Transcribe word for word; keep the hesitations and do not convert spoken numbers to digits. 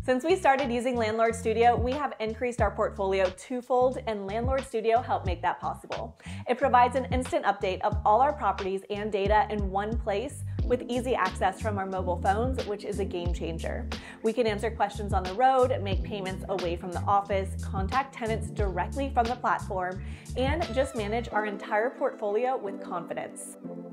Since we started using Landlord Studio, we have increased our portfolio twofold, and Landlord Studio helped make that possible. It provides an instant update of all our properties and data in one place with easy access from our mobile phones, which is a game changer. We can answer questions on the road, make payments away from the office, contact tenants directly from the platform, and just manage our entire portfolio with confidence.